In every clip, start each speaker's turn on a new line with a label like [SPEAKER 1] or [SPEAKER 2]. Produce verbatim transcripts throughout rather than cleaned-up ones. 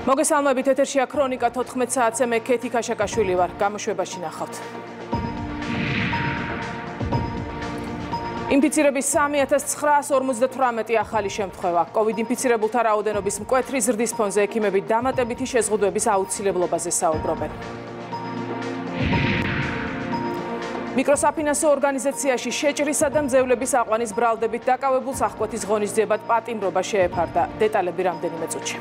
[SPEAKER 1] მოგესალმებით, ეთერშია ქრონიკა თოთხმეტ საათზე, მე ქეთი ქაშაკაშვილი ვარ, გამოშვებაში ნახავთ. ინფიცირების სამი ათას ცხრაას ორმოცდათვრამეტი ახალი შემთხვევა. COVID ინფიცირებულთა რაოდენობის მკვეთრი ზრდის ფონზე ექიმები დამატებითი შეზღუდვების აუცილებლობაზე საუბრობენ. მიკროსაფინანსო ორგანიზაციაში შეჭრისა და მძევლების აყვანის ბრალდებით დაკავებულ სახკვეთის ღონისძიებად პატიმრობა შეეფარდა. დეტალები რამდენიმე წუთში.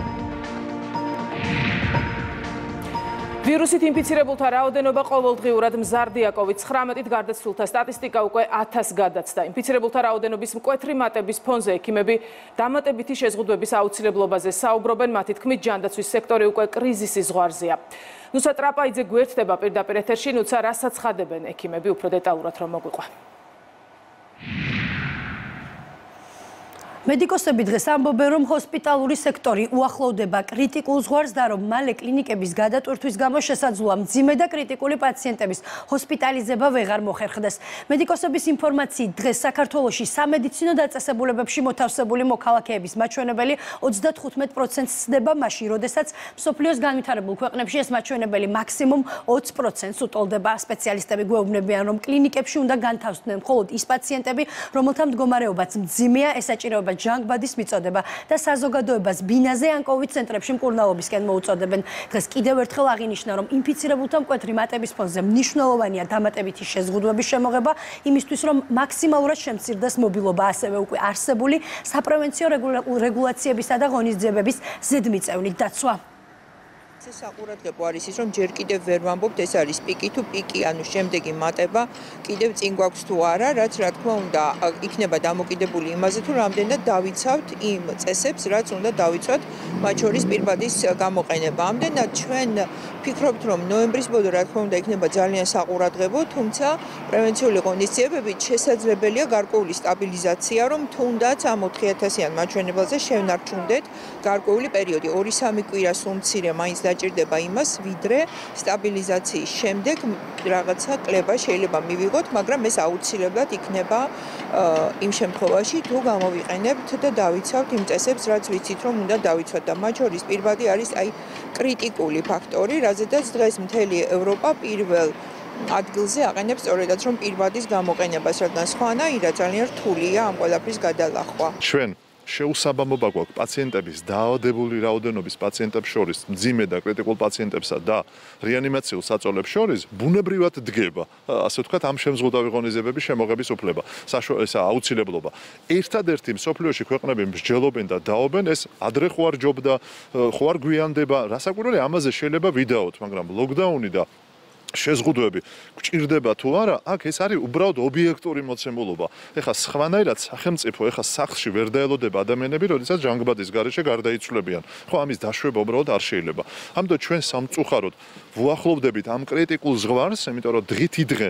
[SPEAKER 1] ვირუსით ინფიცირებულთა რაოდენობა ყოველდღიურად მზარდია. COVID ცხრამეტით გარდაცვლილთა სტატისტიკა უკვე ათას გადაცდა. ინფიცირებულთა რაოდენობის მკვეთრი მატების ფონზე ექიმები დამატებითი შეზღუდვების აუცილებლობაზე საუბრობენ. მათი თქმით, ჯანდაცვის სექტორი უკვე კრიზისის ზღვარზეა. ნუცა ტრაპაიძე გვერდდება პირდაპირ ეთერში, ნუცა რასაც ხადებენ ექიმები, უფრო დეტალურად რომ მოგვიყვა. მედიკოსები დღეს ამბობენ, რომ ჰოსპიტალური სექტორი უახლოვდება კრიტიკულ ზღვარს და რომ მალე კლინიკების გადატვირთვის გამო შესაძლოა მძიმე და კრიტიკული პაციენტების ჰოსპიტალიზება ვეღარ მოხერხდეს. მედიკოსების ინფორმაციით დღეს საქართველოში სამედიცინო დაწესებულებებში მოთავსებული მოქალაქეების მაჩვენებელი ოცდათხუთმეტ პროცენტს სდება მაშინ, როდესაც მსოფლიოს განვითარებულ ქვეყნებში ეს მაჩვენებელი მაქსიმუმ ოცი პროცენტს უტოლდება. სპეციალისტები გვეუბნებიან, რომ კლინიკებში უნდა განთავსდნენ მხოლოდ ის პაციენტები, რომელთა მდგომარეობაც მძიმეა, ესაჭიროება ჯანგბადის მიწოდება და საზოგადოებას ბინაზე ან COVID ცენტრებში მკურნალობისკენ მოუწოდებენ. დღეს კიდევ ერთხელ აღინიშნა, რომ ინფიცირებულთა მკვეთრი მატების ფონზე მნიშვნელოვანია დამატებითი შეზღუდვების შემოღება, იმისთვის, რომ მაქსიმალურად შემცირდეს მობილობა, ასევე უკვე არსებული საპრევენციო რეგულაციებისა და ღონისძიებების ზედმიწევნით დაცვა.
[SPEAKER 2] საყურადღებო არის ის, რომ ჯერ კიდევ ვერ ვამბობთ, ეს არის პიკი თუ პიკი, ანუ შემდეგი მატება კიდევ წინ გვაქვს თუ არა, რაც რა თქმა უნდა იქნება დამოკიდებული იმაზე, თუ რამდენად დავიცავთ იმ წესებს, რაც უნდა დავიცვათ, მათ შორის პირბადის გამოყენება. ამდენად ჩვენ ვფიქრობთ, რომ ნოემბრის ბოლო რა თქმა უნდა იქნება ძალიან საყურადღებო, თუმცა პრევენციული ღონისძიებებით შესაძლებელია გარკვეული სტაბილიზაცია, რომ თუნდაც ამ ოთხი ათასიან მაჩვენებელზე შევნარჩუნდეთ გარკვეული პერიოდი, ორი სამი კვირა სულ მცირე მაინც დაჭირდება იმას, ვიდრე სტაბილიზაციის შემდეგ რაღაცა კლება შეიძლება მივიღოთ, მაგრამ ეს აუცილებლად იქნება იმ შემთხვევაში, თუ გამოვიყენებთ და დავიცავთ იმ წესებს, რაც ვიცით, რომ უნდა დავიცვათ და მათ შორის პირბადი არის აი კრიტიკული ფაქტორი, რაზედაც დღეს მთელი ევროპა პირველ ადგილზე აყენებს სწორედაც რომ პირბადის გამოყენებას, რადგან სხვანაირად ძალიან რთულია ამ ყველაფრის გადალახვა.
[SPEAKER 3] ჩვენ შეუსაბამობა გვაქვს პაციენტების დაავადებული რაოდენობის პაციენტებს შორის, მძიმე და კრიტიკულ პაციენტებსა და რეანიმაციულ საწოლებს შორის ბუნებრივად დგება, ასე ვთქვათ, ამ შემზღუდავი ღონისძიებების შემოღების უფლება, საშუალო აუცილებლობა. ერთადერთი მსოფლიოში ქვეყნები მსჯელობენ და დაობენ, ეს ადრე ხო არ ჯობდა, ხო არ გვიანდება, რასაკვირველია, ამაზე შეიძლება ვიდაოთ, მაგრამ ლოკდაუნი და შეზღუდვები გჭირდება თუ არა, აქ ეს არის უბრალოდ ობიექტური მოცემულობა. ეხლა სხვანაირად სახელმწიფო ეხლა სახლში ვერ დაელოდება ადამიანები, როდესაც ჯანგბადის გარეშე გარდაიცვლებიან. ხო, ამის დაშვება უბრალოდ არ შეიძლება. ამიტომ ჩვენ სამწუხაროდ ვუახლოვდებით ამ კრიტიკულ ზღვარს, იმიტომ რომ დღითი დღე,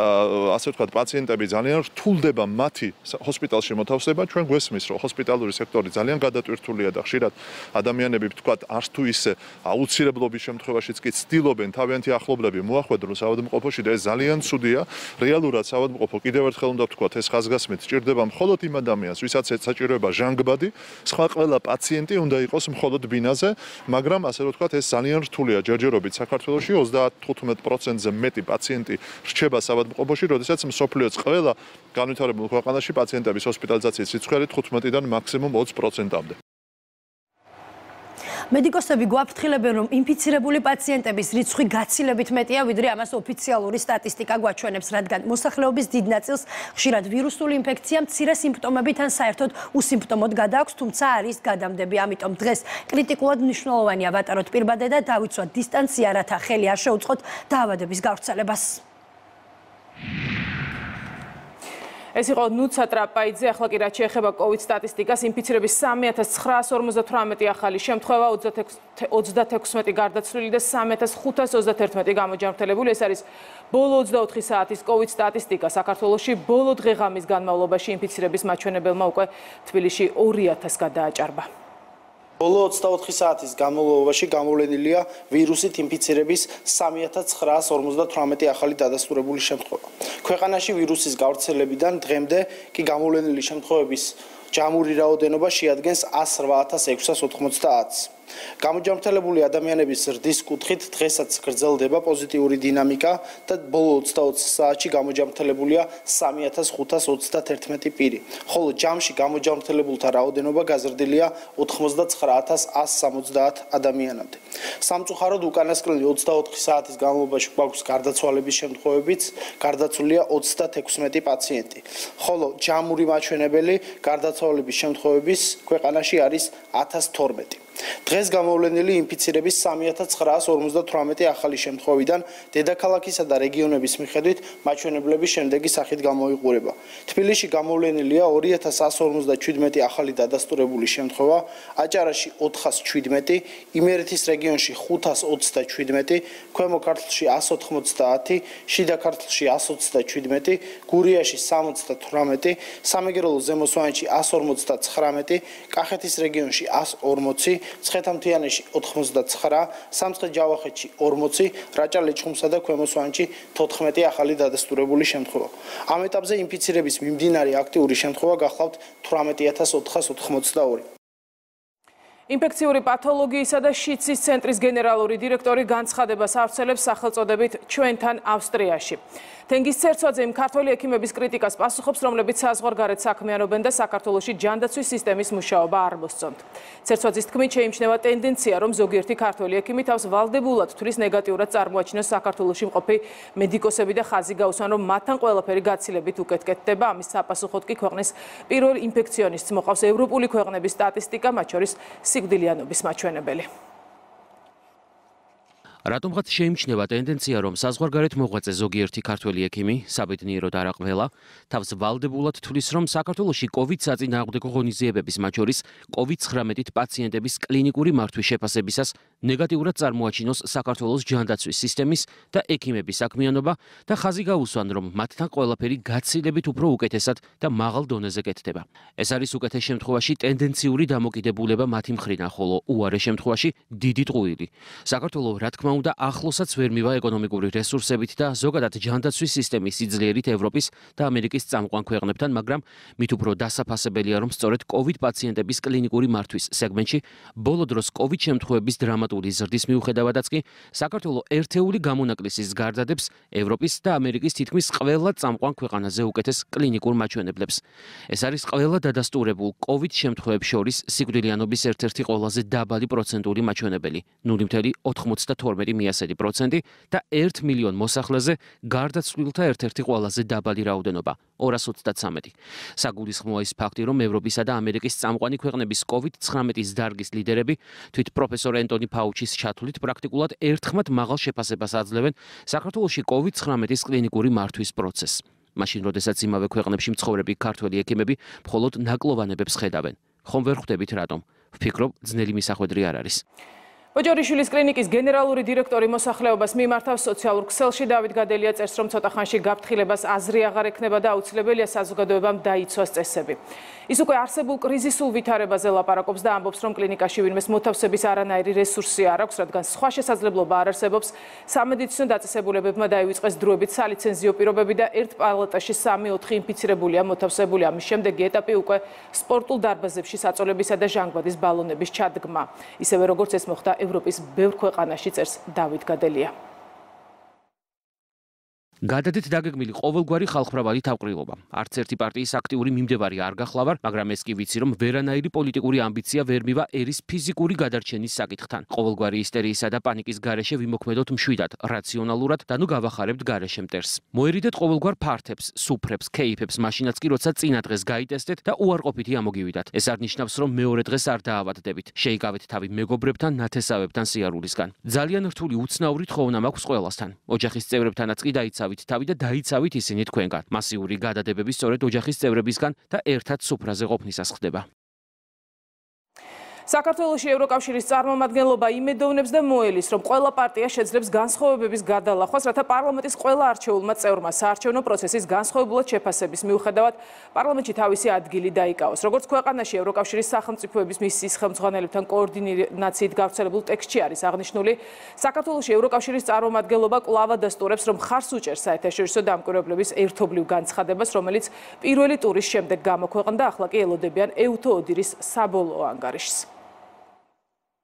[SPEAKER 3] ასე ვთქვათ, პაციენტები ძალიან რთულდება მათი ჰოსპიტალში მოთავსება. ჩვენ გვესმის, რომ ჰოსპიტალური სექტორი ძალიან გადატვირთულია და ხშირად ადამიანები ვთქვათ, არც თუ ისე აუცილებლობის შემთხვევაშიც კი ცდილობენ თავიანთი ახლობლები მოახვედრონ საავადმყოფოში და ეს ძალიან ცუდია. რეალურად საავადმყოფო კიდევ ერთხელ უნდა ვთქვათ, ეს ხაზგასმით ჭირდება მხოლოდ იმ ადამიანს, ვისაც საჭიროება ჟანგბადი, სხვა ყველა პაციენტი უნდა იყოს მხოლოდ ბინაზე, მაგრამ ასე რომ ვთქვათ, ეს ძალიან რთულია ჯერჯერობით საქართველოში ოცდათხუთმეტ პროცენტზე მეტი პაციენტი რჩება საავადმყოფოში, როდესაც მსოფლიოს ყველა განვითარებულ ქვეყანაში პაციენტების ჰოსპიტალიზაციის სიჩქარე თხუთმეტიდან მაქსიმუმ ოცი პროცენტამდე.
[SPEAKER 4] მედიკოსები გვაფრთხილებენ, რომ ინფიცირებული პაციენტების რიცხვი გაცილებით მეტია, ვიდრე ამას ოფიციალური სტატისტიკა გვაჩვენებს, რადგან მოსახლეობის დიდ ნაწილს ხშირად ვირუსული ინფექცია მცირე სიმპტომებით ან საერთოდ უსიმპტომოდ გადააქვს, თუმცა არის გადამდები. ამიტომ დღეს კრიტიკულად მნიშვნელოვანია ვატაროთ პირბადე და დავიცვათ დისტანცია, რათა ხელი არ შეუწყოთ დაავადების გავრცელებას.
[SPEAKER 1] ეს იყო ნუცა ტრაპაიძე, ახლა კი რაც შეეხება COVID სტატისტიკას, ინფიცირების სამი ათას ცხრაას ორმოცდათვრამეტი ახალი შემთხვევა, ოცდათექვსმეტი გარდაცვლილი და სამი ათას ხუთას ოცდათერთმეტი გამოჯანმრთელებული. ეს არის ბოლო ოცდაოთხი საათის COVID სტატისტიკა. საქართველოში ბოლო დღე-ღამის განმავლობაში ინფიცირების მაჩვენებელმა უკვე თბილისში ორი ათას გადააჭარბა.
[SPEAKER 5] ბოლო ოცდაოთხი საათის განმავლობაში გამოვლენილია ვირუსით ინფიცირების სამი ათას ცხრაას ორმოცდათვრამეტი ახალი დადასტურებული შემთხვევა. ქვეყანაში ვირუსის გავრცელებიდან დღემდე კი გამოვლენილი შემთხვევების ჯამური რაოდენობა შეადგენს ას რვა ათას ექვსას ოთხმოცდაათს. გამოჯანმრთელებული ადამიანების ზრდის კუთხით დღესაც გრძელდება პოზიტიური დინამიკა და ბოლო ოცდაოთხ საათში გამოჯანმრთელებულია სამი ათას ხუთას ოცდაათერთმეტი პირი, ხოლო ჯამში გამოჯანმრთელებულთა რაოდენობა გაზრდილია ოთხმოცდაცხრა ათას ასს სამოცდაათ ადამიანამდე. სამწუხაროდ უკანასკნელი ოცდაოთხი საათის განმავლობაში გვაქვს გარდაცვალების შემთხვევებიც, გარდაცვლილია ოცდათექვსმეტი პაციენტი, ხოლო ჯამური მაჩვენებელი გარდაცვალების შემთხვევების ქვეყანაში არის ათას თორმეტი. დღეს გამოვლენილი ინფიცირების სამი ათას ცხრაას ორმოცდათვრამეტი ახალი შემთხვევიდან დედაქალაქისა და რეგიონების მიხედვით მაჩვენებლების შემდეგი სახით გამოიყურება. თბილისში გამოვლენილია ორი ათას εκατო ორმოცდაჩვიდმეტი ახალი დადასტურებული შემთხვევა, აჭარაში ოთხას ჩვიდმეტი, იმერეთის რეგიონში ხუთას ოცდაჩვიდმეტი, ქვემო ქართლში ასს ოთხმოცდაათი, შიდა ქართლში ასს ოცდაჩვიდმეტი, გურიაში სამოცდათვრამეტი, სამეგრელო ზემო სვანეთში ასს ორმოცდაცხრამეტი, კახეთის რეგიონში ასს ორმოცი, ცხეთამთიანეთში ოთხმოცდაცხრა, სამცხე-ჯავახეთში ორმოცი, რაჭა-ლეჩხუმსა და ქვემო სვანეთში თოთხმეტი ახალი დადასტურებული შემთხვევა. ამ ეტაპზე ინფიცირების მიმდინარე აქტიური შემთხვევა გახლავთ თვრამეტი ათას ოთხას ოცდაორი.
[SPEAKER 6] ინფექციური პათოლოგიისა და შიცის ცენტრის გენერალური დირექტორი განცხადებას ავრცელებს სახელწოდებით ჩვენთან ავსტრიაში. თენგის ცერცვაძე იმ ქართველი ექიმების კრიტიკას პასუხობს, რომლებიც საზღვარგარეთ საქმიანობენ და საქართველოში ჯანდაცვის სისტემის მუშაობა არ მოსწონთ. ცერცვაძის თქმით, შეიმჩნევა ტენდენცია, რომ ზოგიერთი ქართველი ექიმი თავს ვალდებულად თვლის ნეგატიურად წარმოაჩინოს საქართველოში მყოფი მედიკოსები და ხაზი გაუსვან, რომ მათთან ყველაფერი გაცილებით უკეთ კეთდება. ამის საპასუხოდ კი ქვეყნის პირველ ინფექციონისტს მოყავს ევროპული ქვეყნების სტატისტიკა, მათ შორის სიკვდილიანობის მაჩვენებელი.
[SPEAKER 7] რატომღაც შეიმჩნევა ტენდენცია, რომ საზღვარგარეთ მოღვაწე ზოგიერთი ქართველი ექიმი, საბედნიეროდ არა ყველა, თავს ვალდებულად თვლის, რომ საქართველოში კოვიდ საწინააღმდეგო ღონისძიებების, მათ შორის კოვიდ ცხრამეტით პაციენტების კლინიკური მართვის შეფასებისას ნეგატიურად წარმოაჩინოს საქართველოს ჯანდაცვის სისტემის და ექიმების საქმიანობა და ხაზი გაუსვან, რომ მათთან ყველაფერი გაცილებით უფრო უკეთესად და მაღალ დონეზე კეთდება. ეს არის უკეთეს შემთხვევაში ტენდენციური დამოკიდებულება მათი მხრიდან, ხოლო უარეს შემთხვევაში დიდი ტყუილი. საქართველო რა თქმა უნდა ახლოსაც ვერ მივა ეკონომიკური რესურსებით და ზოგადად ჯანდაცვის სისტემის სიძლიერით ევროპის და ამერიკის წამყვან ქვეყნებთან, მაგრამ მით უფრო დასაფასებელია, რომ სწორედ კოვიდ პაციენტების კლინიკური მართვის სეგმენტში ბოლო დროს კოვიდ შემთხვევების დრამატული ზრდის მიუხედავადაც კი საქართველო ერთეული გამონაკლისის გარდადებს ევროპის და ამერიკის თითქმის ყველა წამყვან ქვეყანაზე უკეთეს კლინიკურ მაჩვენებლებს. ეს არის ყველა დადასტურებულ კოვიდ შემთხვევებს შორის სიკვდილიანობის ერთ-ერთი ყველაზე დაბალი პროცენტული მაჩვენებელი, ნული ათეულს ოცდათორმეტი მიასედი პროცენტი და ერთ მილიონ მოსახლეზე გარდაცვლილთა ერთ-ერთი ყველაზე დაბალი რაოდენობა ორას ოცდათვრამეტი. საგულისხმოა ის ფაქტი, რომ ევროპისა და ამერიკის წამყვანი ქვეყნების კოვიდ ცხრამეტის დარგის ლიდერები თვით პროფესორ ენტონი ფაუჩის ჩათვლით პრაქტიკულად ერთხმად მაღალ შეფასებას აძლევენ საქართველოში კოვიდ ცხრამეტის კლინიკური მართვის პროცესს. მაშინ, როდესაც იმავე ქვეყნებში მცხოვრები ქართველი ექიმები მხოლოდ ნაკლოვანებებს ხედავენ. ხომ ვერ ხვდებით რატომ? ვფიქრობ, ძნელი მისახვედრი არ არის.
[SPEAKER 6] ოჯორიშვილის კლინიკის გენერალური დირექტორი მოსახლეობას მიმართავს სოციალურ ქსელში დავით გადელია წერს, რომ ცოტა ხანში გაფრთხილებას აზრი აღარ ექნება და აუცილებელია საზოგადოებამ დაიცვას წესები. ის უკვე არსებულ კრიზისულ ვითარებაზე ლაპარაკობს და ამბობს, რომ კლინიკაში ვინმეს მოთავსების არანაირი რესურსი არ აქვს, რადგან სხვა შესაძლებლობა არ არსებობს. სამედიცინო დაწესებულებებმა დაივიწყეს დროებით სალიცენზიო პირობები და ერთ პალატაში სამი ოთხი ინფიცირებულია მოთავსებული. ამის შემდეგი ეტაპი უკვე სპორტულ დარბაზებში საწოლებისა და ჟანგბადის ბალონების ჩადგმა. ისევე როგორც ეს მოხდა ევროპის ბევრ ქვეყანაში, წერს დავით გადელია.
[SPEAKER 7] გადადეთ დაგეგმილი ყოველგვარი ხალხმრავალი თავყრილობა. არც ერთი პარტიის აქტიური მიმდევარი არ გახლავარ, მაგრამ ეს კი ვიცი, რომ ვერანაირი პოლიტიკური ამბიცია ვერ მივა ერის ფიზიკური გადარჩენის საკითხთან. ყოველგვარი ისტერიისა და პანიკის გარეშე ვიმოქმედოთ მშვიდად, რაციონალურად და ნუ გავახარებთ გარეშე მტერს. მოერიდეთ ყოველგვარ ფართებს, სუფრებს, კეიფებს, მაშინაც კი როცა წინა დღეს გაიტესტეთ და უარყოფითი ამოგივიდათ. ეს არ ნიშნავს, რომ მეორე დღეს არ დაავადდებით. შეიკავეთ თავი მეგობრებთან, ნათესავებთან სიარულისგან. ძალიან რთული უცნაური თხოვნა მაქვს ყველასთან. ოჯახის წევრებთანაც კი დაიცავით თავი და დაიცავით ისინი თქვენგან. მასიური გადადებები სწორედ ოჯახის წევრებისგან და ერთად სუფრაზე ყოფნისას ხდება.
[SPEAKER 6] საქართველოში ევროკავშირის წარმომადგენლობა იმედოვნებს და მოელის, რომ ყველა პარტია შეძლებს განსხვავებების გადალახვას, რათა პარლამენტის ყველა არჩეულმა წევრმა საარჩევნო პროცესის განსხვავებულად შეფასების მიუხედავად პარლამენტში თავისი ადგილი დაიკავოს. როგორც ქვეყანაში ევროკავშირის სახელმწიფოების მისიის ხელმძღვანელებთან კოორდინაციით გავრცელებულ ტექსტში არის აღნიშნული, საქართველოში ევროკავშირის წარმომადგენლობა კვლავ ადასტურებს, რომ ხარს უჭერს საერთაშორისო დამკვირვებლების ერთობლივ განცხადებას, რომელიც პირველი ტურის შემდეგ გამოქვეყნდა, ახლა კი ელოდებიან ეუთო ოდირის საბოლოო ანგარიშს.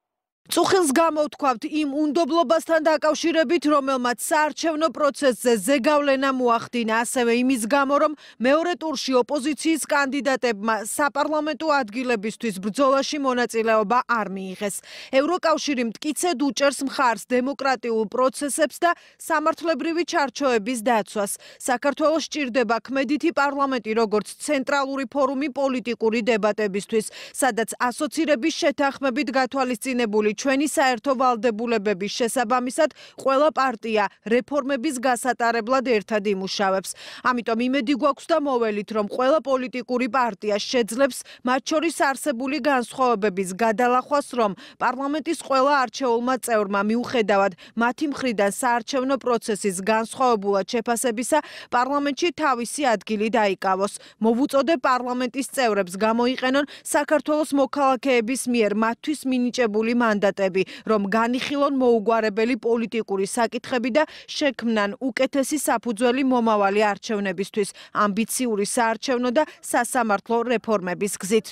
[SPEAKER 8] წუხილს გამოვთქვავთ იმ უნდობლობასთან დაკავშირებით, რომელმაც საარჩევნო პროცესზე ზეგავლენა მოახდინა, ასევე იმის გამო, რომ მეორე ტურში ოპოზიციის კანდიდატებმა საპარლამენტო ადგილებისთვის ბრძოლაში მონაწილეობა არ მიიღეს. ევროკავშირი მტკიცედ უჭერს მხარს დემოკრატიულ პროცესებს და სამართლებრივი ჩარჩოების დაცვას. საქართველოს სჭირდება ქმედითი პარლამენტი, როგორც ცენტრალური ფორუმი პოლიტიკური დებატებისთვის, სადაც ასოცირების შეთანხმებით გათვალისწინებული ჩვენი საერთო ვალდებულებების შესაბამისად ყველა პარტია რეფორმების გასატარებლად ერთად იმუშავებს. ამიტომ იმედი გვაქვს და მოველით, რომ ყველა პოლიტიკური პარტია შეძლებს მათ შორის არსებული განსხვავებების გადალახვას, რომ პარლამენტის ყველა არჩეულმა წევრმა მიუხედავად მათი მხრიდან საარჩევნო პროცესის განსხვავებულად შეფასებისა, პარლამენტში თავისი ადგილი დაიკავოს. მოვუწოდე პარლამენტის წევრებს გამოიყენონ საქართველოს მოქალაქეების მიერ მათთვის მინიჭებული მანდატები, რომ განიხილონ მოუგვარებელი პოლიტიკური საკითხები და შექმნან უკეთესი საფუძველი მომავალი არჩევნებისთვის, ამბიციური საარჩევნო და სასამართლო რეფორმების გზით.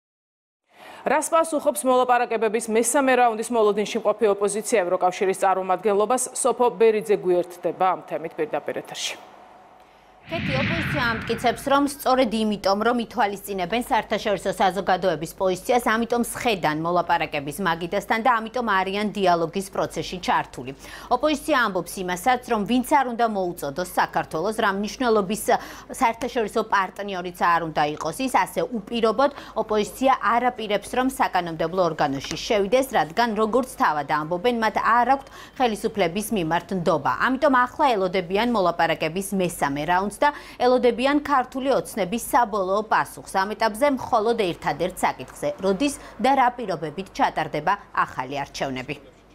[SPEAKER 6] რას პასუხობს მოლაპარაკებების მესამე რაუნდის მოლოდინში მყოფი ოპოზიცია ევროკავშირის წარმომადგენლობას? სოფო ბერიძე გვერდდება ამ თემით პირდაპირ ეთერში.
[SPEAKER 9] Keti ოპოზიცია ამტკიცებს, რომ სწორედ იმიტომ, რომ ითვალისწინებენ საერთაშორისო საზოგადოების პოზიციას, ამიტომ სხედან მოლაპარაკების მაგიდასთან და ამიტომ არიან დიალოგის პროცესში ჩართული. ოპოზიცია ამბობს იმასაც, რომ ვინც არ უნდა მოუწოდოს საქართველოს, რა მნიშვნელობის საერთაშორისო პარტნიორიც არ უნდა იყოს ის, ასე უპირობოდ ოპოზიცია არ აპირებს, რომ საკანონმდებლო ორგანოში შევიდეს, რადგან როგორც თავად ამბობენ, მათ არ აქვთ ხელისუფლების მიმართ ნდობა. ამიტომ ახლა ელოდებიან მოლაპარაკების მესამე რაუნდს და ელოდებიან ქართული ოცნების საბოლოო პასუხს. ამ ეტაპზე მხოლოდ ერთადერთ საკითხზე, როდის და რა პირობებით ჩატარდება ახალი არჩევნები.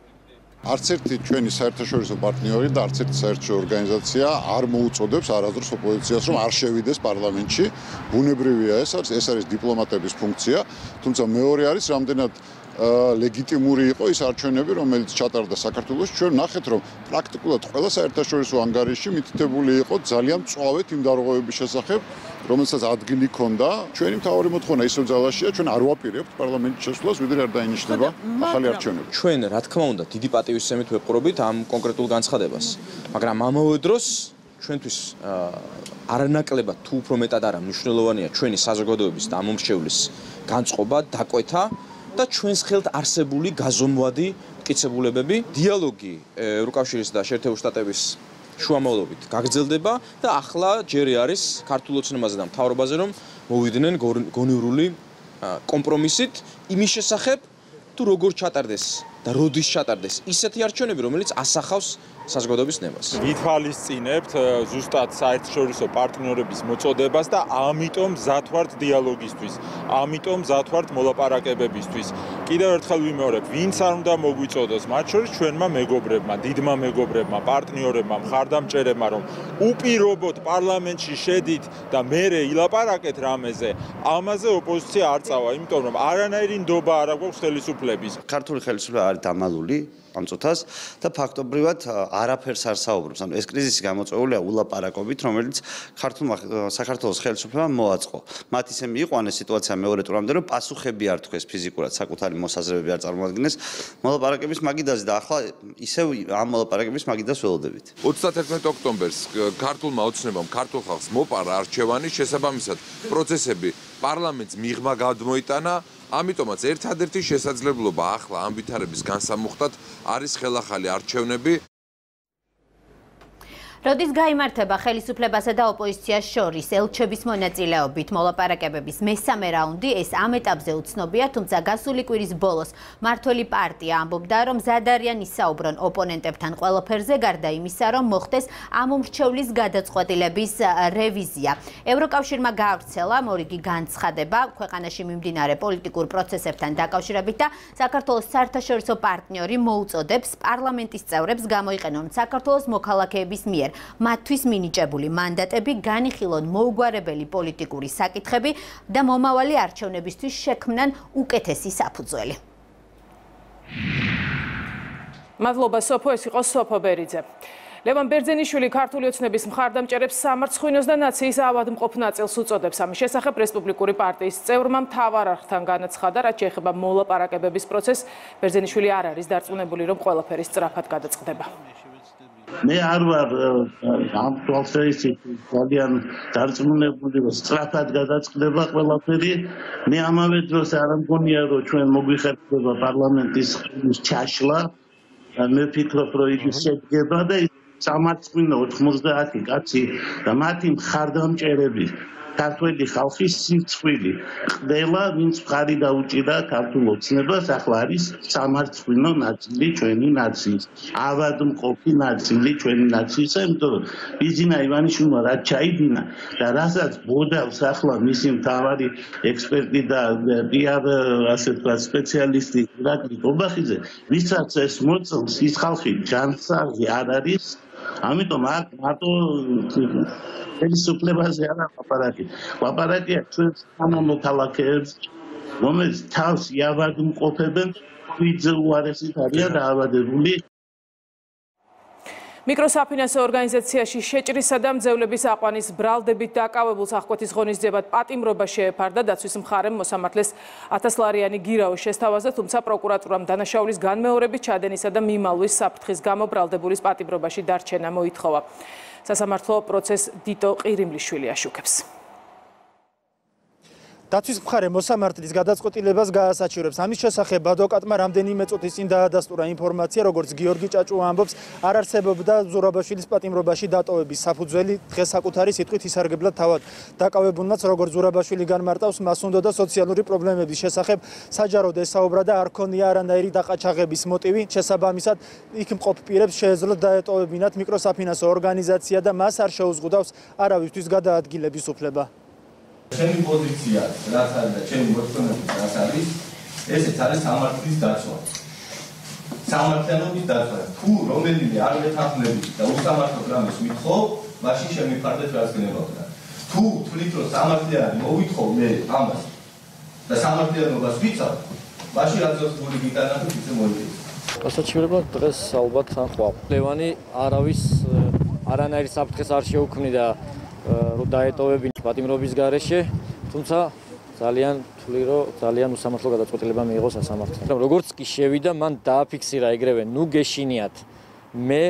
[SPEAKER 10] არც ერთი ჩვენი საერთაშორისო პარტნიორი და არც ერთი საერთაშორისო ორგანიზაცია არ მოუწოდებს არასდროს ოპოზიციას, რომ არ შევიდეს პარლამენტში. ბუნებრივია ეს არის, ეს არის დიპლომატების ფუნქცია, თუმცა მეორე არის რამდენად ლეგიტიმური იყო ის არჩევნები, რომელიც ჩატარდა საქართველოს. ჩვენ ნახეთ, რომ პრაქტიკულად ყველა საერთაშორისო ანგარიში მითითებული იყო ძალიან მწვავედ იმ დარღვევების შესახებ, რომელსაც ადგილი ჰქონდა. ჩვენი მთავარი მოთხოვნა ისევ ძალაშია, ჩვენ არ ვაპირებთ პარლამენტში შესვლას, ვიდრე არ დაინიშნება ახალი არჩევნები.
[SPEAKER 11] ჩვენ, რა თქმა უნდა, დიდი პატივისცემით ვეპყრობით ამ კონკრეტულ განცხადებას, მაგრამ ამავე დროს ჩვენთვის არანაკლებად თუ უფრო მეტად არა მნიშვნელოვანია ჩვენი საზოგადოების და ამომრჩევლის განწყობა, დაკვეთა და ჩვენს ხელთ არსებული გაზომვადი მტკიცებულებები, დიალოგი ევროკავშირის და შეერთებული შტატების შუამავლობით გაგრძელდება და ახლა ჯერი არის ქართულ ოცნებაზე და მთავრობაზე, რომ მოვიდნენ გონივრული კომპრომისით იმის შესახებ, თუ როგორ ჩატარდეს და როდის ჩატარდეს ისეთი არჩევნები, რომელიც ასახავს საზოგადოების ნებას.
[SPEAKER 12] ვითვალისწინებთ ზუსტად საერთაშორისო პარტნიორების მოწოდებას და ამიტომ მზად ვართ დიალოგისთვის, ამიტომ მზად ვართ მოლაპარაკებებისთვის. კიდევ ერთხელ ვიმეორებ, ვინც არ უნდა მოგვიწოდოს, მათ შორის ჩვენმა მეგობრებმა, დიდმა მეგობრებმა, პარტნიორებმა, მხარდამჭერებმა, რომ უპირობოდ პარლამენტში შედით და მერე ილაპარაკეთ რამეზე, ამაზე ოპოზიცია არ წავა, იმიტომ რომ არანაირი ნდობა არ აქვს ხელისუფლების.
[SPEAKER 13] ქართული ხელისუფლება არის დამალული ამ წუთას და ფაქტობრივად არაფერს არ საუბრობს. ანუ ეს კრიზისი გამოწვეულია ულაპარაკობით, რომელიც ქართულმა საქართველოს ხელისუფლებამ მოაწყო. მათ ისე მიიყვანეს სიტუაცია მეორე ტურამდე, რომ პასუხები არ თქვეს ფიზიკურად, საკუთარი მოსაზრებები არ წარმოადგენეს მოლაპარაკების მაგიდაზე და ახლა ისევ ამ მოლაპარაკების მაგიდას ველოდებით.
[SPEAKER 14] ოცდაათერთმეტი ოქტომბერს ქართულმა ოცნებამ ქართულ ხალხს მოპარა არჩევანი, შესაბამისად პროცესები პარლამენტს მიღმა გადმოიტანა. ამიტომაც ერთადერთი შესაძლებლობა ახლა ამ ვითარების განსამუხტად არის ხელახალი არჩევნები.
[SPEAKER 9] როდის გაიმართება ხელისუფლებასა და ოპოზიციას შორის ელჩების მონაწილეობით მოლაპარაკებების მესამე რაუნდი, ეს ამ ეტაპზე უცნობია, თუმცა გასული კვირის ბოლოს მართველი პარტია ამბობდა, რომ მზად არიან ისაუბრონ ოპონენტებთან ყველაფერზე, გარდა იმისა, რომ მოხდეს ამომრჩევლის გადაწყვეტილების რევიზია. ევროკავშირმა გაავრცელა მორიგი განცხადება ქვეყანაში მიმდინარე პოლიტიკურ პროცესებთან დაკავშირებით და საქართველოს საერთაშორისო პარტნიორი მოუწოდებს პარლამენტის წევრებს გამოიყენონ საქართველოს მოქალაქეების მიერ მათთვის მინიჭებული მანდატები, განიხილონ მოუგვარებელი პოლიტიკური საკითხები და მომავალი არჩევნებისთვის შექმნან უკეთესი საფუძველი.
[SPEAKER 6] მადლობა სოფო, ეს იყო სოფო ბერიძე. ლევან ბერძენიშვილი ქართული ოცნების მხარდამჭერებს სამარცხვინოს და ნაციის ავადმყოფ ნაწილს უწოდებს. ამის შესახებ რესპუბლიკური პარტიის წევრმა მთავარ არხთან განაცხადა, რაც შეეხება მოლაპარაკებების პროცესს. ბერძენიშვილი არ არის დარწმუნებული, რომ ყველაფერი სწრაფად გადაწყდება.
[SPEAKER 15] მე არ ვარ ამ თვალსაჩინო ძალიან დარწმუნებული, რომ სწრაფად გადაწყდება ყველაფერი. მე ამავე დროს არ მგონია, რომ ჩვენ მოგვიხერხდება პარლამენტის ჩაშლა. მე ვფიქრობ, რომ იგი შედგება და სამარცხვინო ოთხმოცდაათი კაცი და მათი მხარდამჭერები ქართველი ხალხის სიცხვილი ყველა ვინც მხარი დაუჭირა ქართულ ოცნებას ახლა არის სამარცხვინო ნაწილი ჩვენი ნაციის ავადმყოფი ნაწილი ჩვენი ნაციისა, იმიტომ რომ ბიზინა ივანიშვილმა რაც ჩაიდინა და რასაც ბოდავს ახლა მისი მთავარი ექსპერტი და პიარ ასე ვთქვათ სპეციალისტი ირაკლი კობახიძე, ვისაც ეს მოწონს ის ხალხი ჯანსაღი არ არის. ამიტომ აქ მარტო ხელისუფლებაზე არ ლაპარაკი. ლაპარაკია ჩვენ თანამოქალაქეებს, რომელიც თავს იავადმყოფებენ, ვიძე უარესით არიან დაავადებული.
[SPEAKER 6] მიკროსაფინანსო ორგანიზაციაში შეჭრისა და მძევლების აყვანის ბრალდებით დაკავებულს აღკვეთის ღონისძიებად პატიმრობა შეეფარდა. დაცვის მხარემ მოსამართლეს ათასლარიანი გირაო შესთავაზა, თუმცა პროკურატურამ დანაშაულის განმეორებით ჩადენისა და მიმალვის საფრთხის გამო ბრალდებულის პატიმრობაში დარჩენა მოითხოვა. სასამართლო პროცესს დიტო ყირიმლიშვილი აშუქებს.
[SPEAKER 16] დაცვის მხარე მოსამართლის გადაწყვეტილებას გაასაჩივრებს. ამის შესახებ ადვოკატმა რამდენიმე წუთის წინ დაადასტურა ინფორმაცია, როგორც გიორგი ჭაჭუა ამბობს, არ არსებობდა ზურაბაშვილის პატიმრობაში დატოვების საფუძველი. დღეს საკუთარი სიტყვით ისარგებლად თავად დაკავებულნაც, როგორც ზურაბაშვილი განმარტავს, მას უნდოდა სოციალური პრობლემების შესახებ საჯაროდ ესაუბრა და არ ქონია არანაირი დაყაჩაღების მოტივი. შესაბამისად, იქ მყოფ პირებს შეეძლოთ დაეტოვებინათ მიკროსაფინანსო ორგანიზაცია და მას არ შეუზღუდავს არავისთვის გადაადგილების უფლება.
[SPEAKER 17] ჩემი პოზიცია, რაც არის და ჩემი მოთხოვნები რაც არის, ესეც არის სამართლის დაცვა. სამართლიანობის დაცვა. თუ რომელიმე არ მეთანხმებით და უსამართლოდ რამეს ვითხოვ, მაშინ შემიფარდეთ რაც გნებავდა. თუ თვლით რომ სამართლიანი მოვითხოვ მე ამას და სამართლიანობას ვიცავ, მაშინ რაც გული გიტანა თუ ისე მოიგებს.
[SPEAKER 18] გასაჩივრება დღეს ალბათ თან ხვალ. ლევანი არავის არანაირი საფრთხეს არ შეუქმნიდა რომ დაეტოვებინათ პატიმრობის გარეშე, თუმცა ძალიან თვლი რომ ძალიან უსამართლო გადაწყვეტილება მიიღო სასამართლომ. როგორც კი შევიდა, მან დააფიქსირა ეგრევე, ნუ გეშინიათ. მე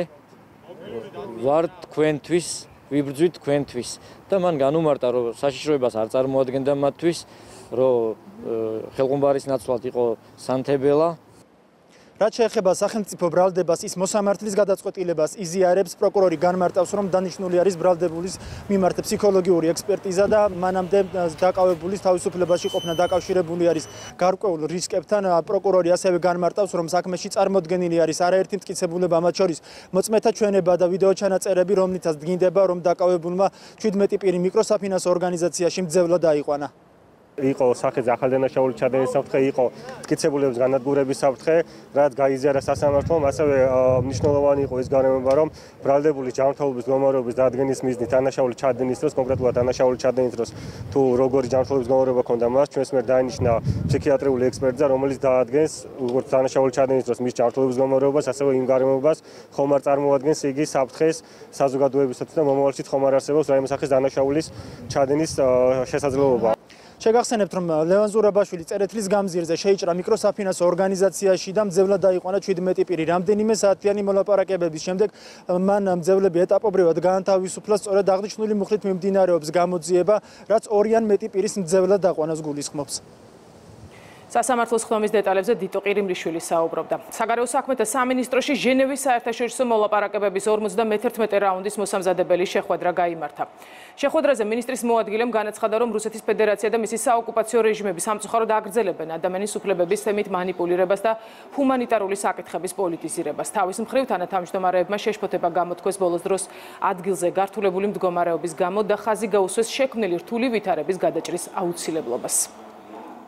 [SPEAKER 18] ვარ თქვენთვის, ვიბრძვით თქვენთვის და მან განუმარტა რომ საშიშროებას არ წარმოადგენდა მათთვის, რომ ხელყუმბარის ნაცვლად იყო სანთებელა.
[SPEAKER 16] რაც შეეხება სახელმწიფო ბრალდებას, ის მოსამართლის გადაწყვეტილებას იზიარებს. პროკურორი განმარტავს, რომ დანიშნული არის ბრალდებულის მიმართ ფსიქოლოგიური ექსპერტიზა და მანამდე დაკავებულის თავისუფლებაში ყოფნა დაკავშირებული არის გარკვეულ რისკებთან. პროკურორი ასევე განმარტავს, რომ საქმეში წარმოდგენილი არის არაერთი მტკიცებულება, მათ შორის მოწმეთა ჩვენება და ვიდეო ჩანაწერები, რომლითაც დგინდება, რომ დაკავებულმა ჩვიდმეტი პირი მიკროსაფინანსო ორგანიზაციაში მძევლად დაიყვანა.
[SPEAKER 19] იყო სახეზე ახალდანაშაულის ჩადენის საფრთხე, იყო მტკიცებულების განადგურების საფრთხე, რაც გაიზიარა სასამართლომ. ასევე მნიშვნელოვანი იყო ის გარემოება, რომ ბრალდებულის ჯანმრთელობის მდგომარეობის დადგენის მიზნით დანაშაულის ჩადენის დროს, კონკრეტულად დანაშაულის ჩადენის დროს, თუ როგორი ჯანმრთელობის მდგომარეობა ჰქონდა მას, ჩვენს მიერ დაინიშნა ფსიქიატრიული ექსპერტიზა, რომელიც დაადგენს როგორც დანაშაულის ჩადენის დროს მის ჯანმრთელობის მდგომარეობას, ასევე იმ გარემოებას, ხომ არ წარმოადგენს იგი საფრთხეს საზოგადოებისათვის და მომავალშიც ხომ არ არსებობს რაიმე სახის დანაშაულის ჩადენის შესაძლებლობა. შეგახსენებთ, რომ ლევან ზურაბაშვილი წერეთლის გამზირზე შეიჭრა მიკროსაფინანსო ორგანიზაციაში და მძევლად დაიყვანა ჩვიდმეტი პირი. რამდენიმე საათიანი მოლაპარაკებების შემდეგ მან მძევლები ეტაპობრივად გაანთავისუფლა, სწორედ აღნიშნული მუხლით მიმდინარეობს გამოძიება, რაც ორი ან მეტი პირის მძევლად დაყვანას გულისხმობს.
[SPEAKER 6] სასამართლოს ხდომის დეტალებზე დიტო ყირიმლიშვილი საუბრობდა. საგარეო საქმეთა სამინისტროში ჟენევის საერთაშორისო მოლაპარაკებების ორმოცდამეთერთმეტე რაუნდის მოსამზადებელი შეხვედრა გაიმართა. შეხვედრაზე მინისტრის მოადგილემ განაცხადა, რომ რუსეთის ფედერაცია და მისი საოკუპაციო რეჟიმები სამწუხაროდ აგრძელებენ ადამიანის უფლებების თემით მანიპულირებას და ჰუმანიტარული საკითხების პოლიტიზირებას. თავის მხრივ თანათავმჯდომარეებმა შეშფოთება გამოთქვეს ბოლოს დროს ადგილზე გართულებული მდგომარეობის გამო და ხაზი გაუსვეს შექმნილი რთული ვითარების გადაჭრის აუცილებლობას.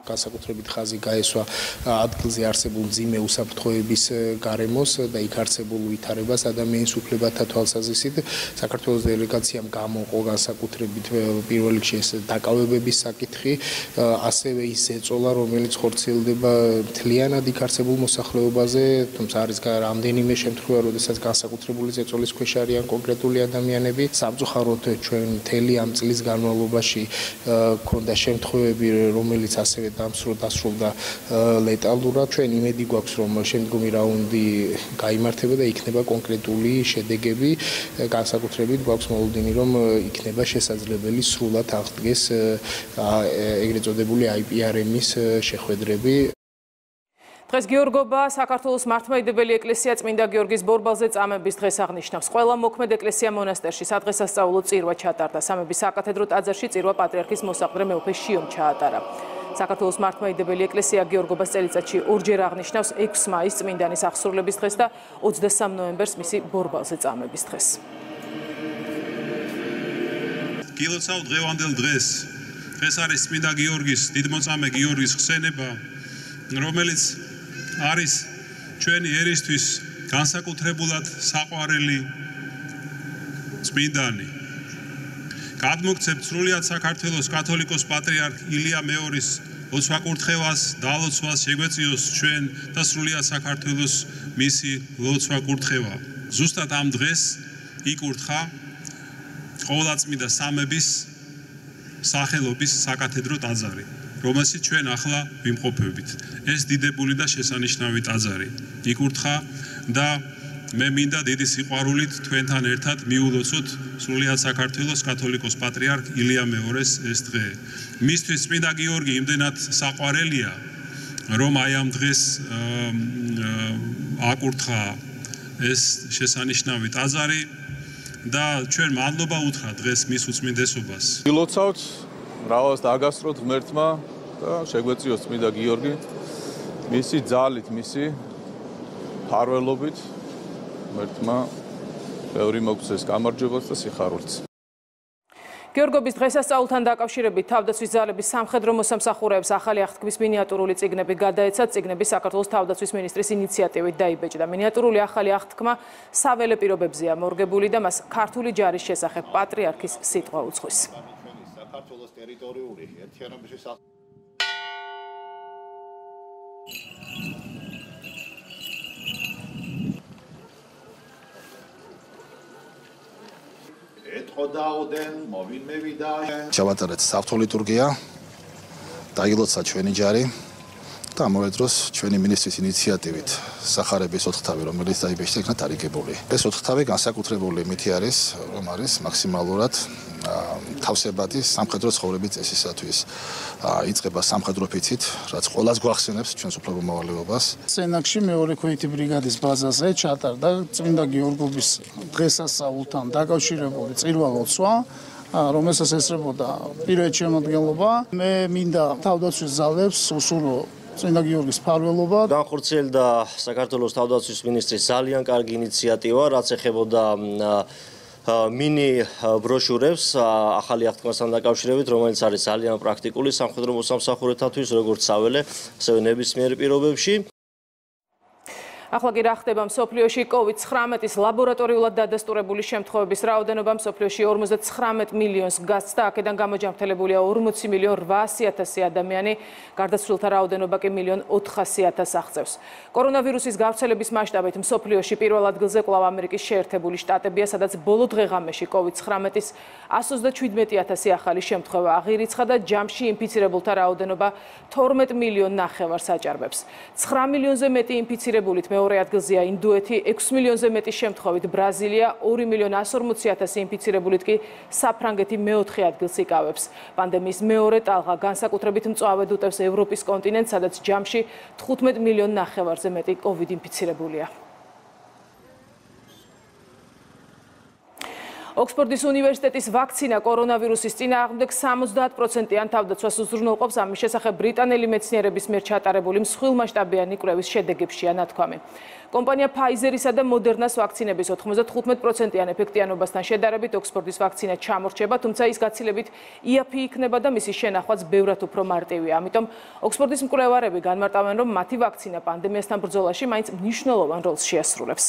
[SPEAKER 5] განსაკუთრებით ხაზი გაესვა ადგილზე არსებულ მძიმე უსაფრთხოების გარემოს და იქ არსებულ ვითარებას ადამიანის უფლებათა თვალსაზრისით. საქართველოს დელეგაციამ გამოყო განსაკუთრებით პირველ რიგში ეს დაკავებების საკითხი, ასევე ის ზეწოლა, რომელიც ხორციელდება მთლიანად იქ არსებულ მოსახლეობაზე, თუმცა არის რამდენიმე შემთხვევა, როდესაც განსაკუთრებული ზეწოლის ქვეშ არიან კონკრეტული ადამიანები. სამწუხაროდ ჩვენ მთელი ამ წლის განმავლობაში ქონდა შემთხვევები, რომელიც ასევე დასრულდა ლეტალურად. ჩვენ იმედი გვაქვს, რომ შემდგომი რაუნდი გაიმართება და იქნება კონკრეტული შედეგები. განსაკუთრებით გვაქვს მოლოდინი, რომ იქნება შესაძლებელი სრულად აღდგეს ეგრეთ წოდებული აი პი არ ემის შეხვედრები.
[SPEAKER 6] დღეს გიორგობა საქართველოს მართლმადიდებელი ეკლესია წმინდა გიორგის ბორბალზე წამების დღეს აღნიშნავს. ყველა მოქმედ ეკლესია მონასტერში სადღესასწაულო წირვა ჩატარდა. სამების საკათედრო ტაძარში წირვა პატრიარქის მოსაყდრე მეუფე შიომ ჩაატარა. საქართველოს მართლმადიდებელი ეკლესია გიორგობას წელიწადში ორჯერ აღნიშნავს ექვსი მაისს წმინდანის აღსრულების დღეს და ოცდასამ ნოემბერს მისი ბორბალზე წამების დღეს.
[SPEAKER 20] გილოცავ დღევანდელ დღეს. დღეს არის წმინდა გიორგის, დიდმოწამე გიორგის ხსენება, რომელიც არის ჩვენი ერისთვის განსაკუთრებულად საყვარელი წმინდანი. გადმოგცემთ სრულიად საქართველოს კათოლიკოს პატრიარქ ილია მეორის ლოცვა-კურთხევას, დალოცვას შეგვეციოს ჩვენ და სრულიად საქართველოს მისი ლოცვა-კურთხევა. ზუსტად ამ დღეს იკურთხა ყოვლადწმინდა სამების სახელობის საკათედრო ტაძარი, რომელსაც ჩვენ ახლა ვიმყოფებით. ეს დიდებული და შესანიშნავი ტაძარი იკურთხა და მე მინდა დიდი სიყვარულით თქვენთან ერთად მიულოცოთ სრულიად საქართველოს კათოლიკოს პატრიარქ ილია მეორის ეს დღე. მისთვის წმინდა გიორგი იმდენად საყვარელია, რომ აი ამ დღეს აკურთხა ეს შესანიშნავი ტაძარი და ჩვენ მადლობა უთხრა დღეს მის უწმინდესობას.
[SPEAKER 21] ილოცავთ მრავალს დაგასწროთ ღმერთმა და შეგვეციოს წმინდა გიორგი მისი ძალით, მისი ფარველობით ღმერთმა ბევრი მოგცეს გამარჯვებას და სიხარულს.
[SPEAKER 6] გიორგობის დღესასწაულთან დაკავშირებით თავდაცვის ძალების სამხედრო მოსამსახურეებს ახალი აღთქმის მინიატურული წიგნები გადაეცათ. წიგნები საქართველოს თავდაცვის მინისტრის ინიციატივით დაიბეჭდა. მინიატურული ახალი აღთქმა საველე პირობებზეა მორგებული და მას ქართული ჯარის შესახებ პატრიარქის სიტყვა უძღვის.
[SPEAKER 22] საქართველოს ტერიტორიული ერთიანობის
[SPEAKER 23] ჩავატარეთ საღვთო ლიტურგია, დაილოცა ჩვენი ჯარი და ამავე დროს ჩვენი მინისტრის ინიციატივით სახარების ოთხთავი, რომელიც დაიბეჭდა, იქნა დარიგებული. ეს ოთხთავი განსაკუთრებული მითი არის, რომ არის მაქსიმალურად თავსებადი სამხედრო ცხოვრების წესისათვის. იწყება სამხედრო ფიცით, რაც ყველას გვახსენებს ჩვენს უფლებო მოვალეობას.
[SPEAKER 24] სენაკში მეორე ქვეითი ბრიგადის ბაზაზე ჩატარდა წმინდა გიორგობის დღესასწაულთან დაკავშირებული წირვა-ლოცვა, რომელსაც ესწრებოდა პირვეთ შემოდგენლობა. მე მინდა თავდაცვის ძალებს უსურვო წმინდა გიორგის ფარველობა.
[SPEAKER 25] განხორციელდა საქართველოს თავდაცვის მინისტრის ძალიან კარგი ინიციატივა, რაც ეხებოდა მინი ბროშურებს ახალი აღთქმასთან დაკავშირებით, რომელიც არის ძალიან პრაქტიკული სამხედრო მოსამსახურეთათვის, როგორც საველე, ასევე ნებისმიერ პირობებში.
[SPEAKER 6] ახლა კი რა ხდება მსოფლიოში კოვიდ ცხრამეტის ლაბორატორიულად დადასტურებული შემთხვევების რაოდენობა მსოფლიოში ორმოცდათხრამეტ მილიონს გასცდა, აქედან გამოჯანმრთელებულია ორმოცი მილიონ რვაასი ათასი ადამიანი, გარდაცვლილთა რაოდენობა კი მილიონ ოთხასი ათასს აღწევს. კორონავირუსის გავრცელების მასშტაბით მსოფლიოში პირველ ადგილზე კვლავ ამერიკის შეერთებული შტატებია, სადაც ბოლო დღეღამეში კოვიდ ცხრამეტის εκατს ოცდაშვიდმეტი ათასი ახალი შემთხვევა აღირიცხა და ჯამში ინფიცირებულთა რაოდენობა თორმეტ მილიონ ნახევარს აჭარბებს. ცხრა მილიონზე მეტი ინფიცირებულით მეორე ადგილზეა ინდოეთი, ექვსი მილიონზე მეტი შემთხვევით ბრაზილია, ორი მილიონ ასი ორმოცი ათასი ინფიცირებულით კი საფრანგეთი მეოთხე ადგილს იკავებს. პანდემიის მეორე ტალღა განსაკუთრებით მწვავედ უტევს ევროპის კონტინენტს, სადაც ჯამში თხუთმეტ მილიონ ნახევარზე მეტი კოვიდ ინფიცირებულია. ოქსფორდის უნივერსიტეტის ვაქცინა კორონავირუსის წინააღმდეგ სამოცდაათ პროცენტიან თავდაცვას უზრუნველყოფს, ამის შესახებ ბრიტანელი მეცნიერების მიერ ჩატარებული მსხვილმასშტაბიანი კვლევის შედეგებშია ნათქვამი. კომპანია Pfizer-ისა და Moderna-ს ვაქცინების ოთხმოცდათხუთმეტ პროცენტიან ეფექტიანობასთან შედარებით ოქსფორდის ვაქცინა ჩამორჩება, თუმცა ის გაცილებით იაფი იქნება და მისი შენახვაც ბევრად უფრო მარტივია. ამიტომ ოქსფორდის მკვლევარები განმარტავენ, რომ მათი ვაქცინა პანდემიასთან ბრძოლაში მაინც მნიშვნელოვან როლს შეასრულებს.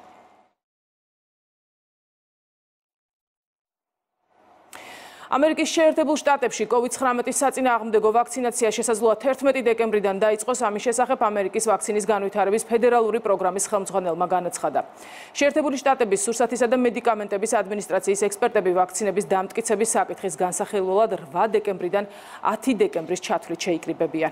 [SPEAKER 6] ამერიკის შეერთებულ შტატებში კოვიდ ცხრამეტის საწინააღმდეგო ვაქცინაცია შესაძლოა თერთმეტი დეკემბრიდან დაიწყოს, ამის შესახებ ამერიკის ვაქცინის განვითარების ფედერალური პროგრამის ხელმძღვანელმა განაცხადა. შეერთებული შტატების სურსათისა და მედიკამენტების ადმინისტრაციის ექსპერტები ვაქცინების დამტკიცების საკითხის განსახილველად რვა დეკემბრიდან ათი დეკემბრის ჩათვლით შეიკრიბებიან.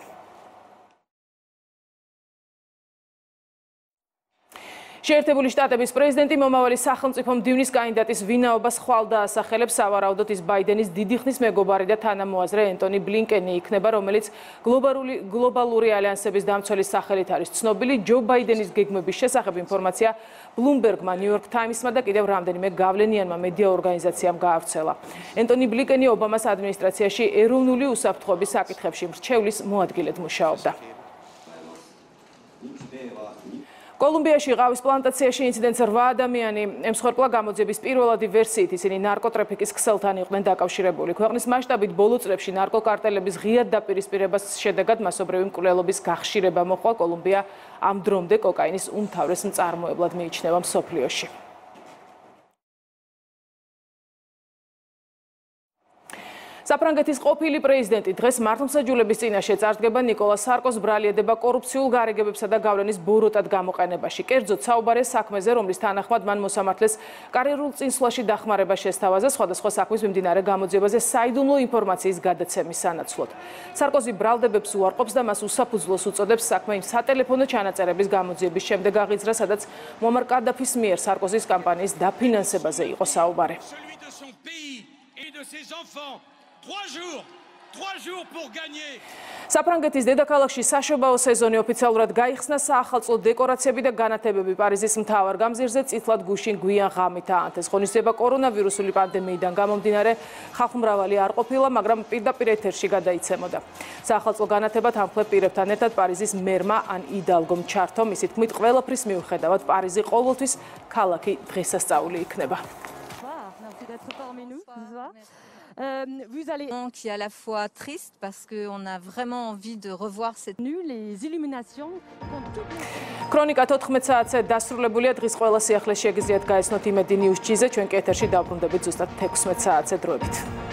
[SPEAKER 6] შეერთებული შტატების პრეზიდენტი მომავალი სახელმწიფო მდივნის კანდიდატის ვინაობას ხვალ დაასახელებს, სავარაუდოდ ის ბაიდენის დიდი ხნის მეგობარი და თანამოაზრე ენტონი ბლინკენი იქნება, რომელიც გლობალური გლობალური ალიანსების დამცველის სახელით არის ცნობილი. ჯო ბაიდენის გეგმების შესახებ ინფორმაცია ბლუმბერგმა, ნიუ-იორკ ტაიმსმა და კიდევ რამდენიმე გავლენიანმა მედია ორგანიზაციამ გაავრცელა. ენტონი ბლინკენი ობამას ადმინისტრაციაში ეროვნული უსაფრთხოების საკითხებში მრჩევლის მოადგილედ მუშაობდა. კოლუმბიაში ყავის პლანტაციაში ინციდენტს რვა ადამიანი ემსხვერპლა, გამოძიების პირველადი ვერსიით ისინი ნარკოტრაფიკის ქსელთან იყვნენ დაკავშირებული. ქვეყნის მასშტაბით ბოლო წლებში ნარკოკარტელების ღიად დაპირისპირებას შედეგად მასობრივი მკვლელობის გახშირება მოჰყვა. კოლუმბია ამ დრომდე კოკაინის უმთავრეს მწარმოებლად მიიჩნევა მსოფლიოში. საფრანგეთის ყოფილი პრეზიდენტი დღეს მართლმსაჯულების წინაშე წარდგება. ნიკოლას სარკოზს ბრალieდება კორუფციულ გარიგებებსა და გავლენის ბოროტად გამოყენებაში. კერძოდ საუბარია საქმეზე, რომლის თანახმად მან მოსამართლეს კარიერულ წინსვლაში დახმარება შესთავაზა სხვადასხვა საქმის მიმდინარე გამოძიებაზე საიდუმლო ინფორმაციის გადაცემის სანაცვლოდ. სარკოზი ბრალდებებს უარყოფს და მას უსაფუძვლოს უწოდებს. საქმე იმ სატელეფონო ჩანაწერების გამოძიების შემდეგ აღიძრა, სადაც მუამარ კადაფის მიერ სარკოზის კამპანიის დაფინანსებაზე იყო საუბარი. საფრანგეთის დედაქალაქში საშობაო სეზონი ოფიციალურად გაიხსნა. საახალწლო დეკორაციები და განათებები პარიზის მთავარ გამზირზე წითლად გუშინ გვიან ღამით აანთეს. ღონისძიება კორონავირუსული პანდემიიდან გამომდინარე ხალხმრავალი არ ყოფილა, მაგრამ პირდაპირ ეთერში გადაიცემოდა. საახალწლო განათება თანმხლებ პირებთან ერთად პარიზის მერმა ან იდალგომ ჩართო. მისი თქმით, ყველაფრის მიუხედავად პარიზი ყოველთვის ქალაქი დღესასწაული იქნება.
[SPEAKER 1] Euh, vous allez qui est à la fois triste parce qu'on a vraiment envie de revoir cette nuit, les illuminations.
[SPEAKER 6] ქრონიკა თოთხმეტ საათზე დასრულებულია. დღის ყველა სიახლე შეგიძლიათ გაიცნოთ იმედი ნიუს ჯიზე. ჩვენ კი ეთერში დავბრუნდებით ზუსტად თექვსმეტ საათზე დროებით.